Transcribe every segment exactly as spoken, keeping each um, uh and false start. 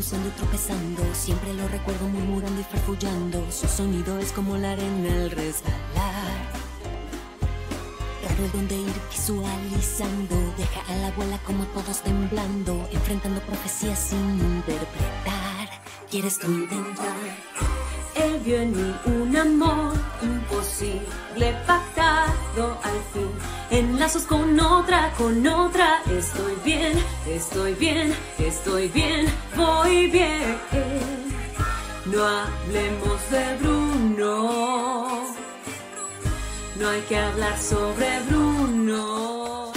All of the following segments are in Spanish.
cruzando y tropezando, siempre lo recuerdo murmurando y farfullando. Su sonido es como la arena al resbalar. Raro el donde ir visualizando, deja a la abuela como todos temblando, enfrentando profecías sin interpretar. ¿Quieres tú intentar? Él vio en mí un amor imposible, pactado al fin, en lazos con otra, con otra. Estoy bien, estoy bien, estoy bien, voy bien. No hablemos de Bruno, no hay que hablar sobre Bruno.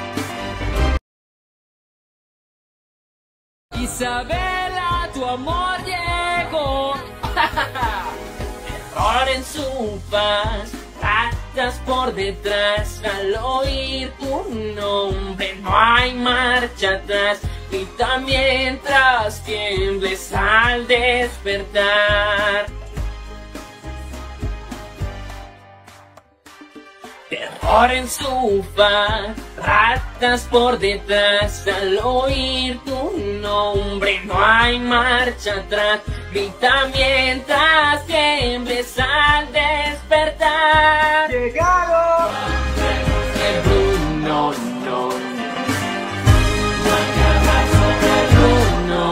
Isabela, tu amor llegó. Terror en su faz, ratas por detrás. Al oír tu nombre no hay marcha atrás. Grita mientras tiembles al despertar. Terror en su faz, ratas por detrás. Al oír tu nombre no hay marcha atrás. Grita mientras tiembles al despertar. ¡Llegaron! El Bruno, no. No hay que hablar sobre Bruno.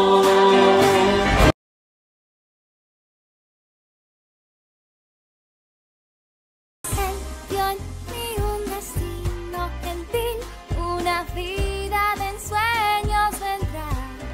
Una vida de ensueños vendrá,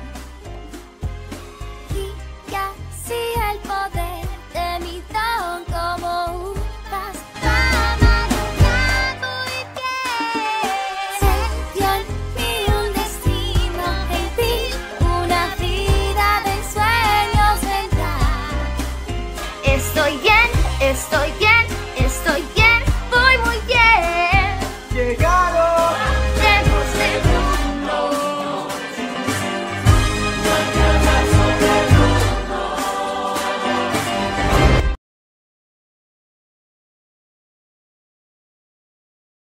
y que así el poder de mi don como uvas va madurando y bien. Se dio en mí un destino gentil, una vida de ensueños vendrá. Estoy bien.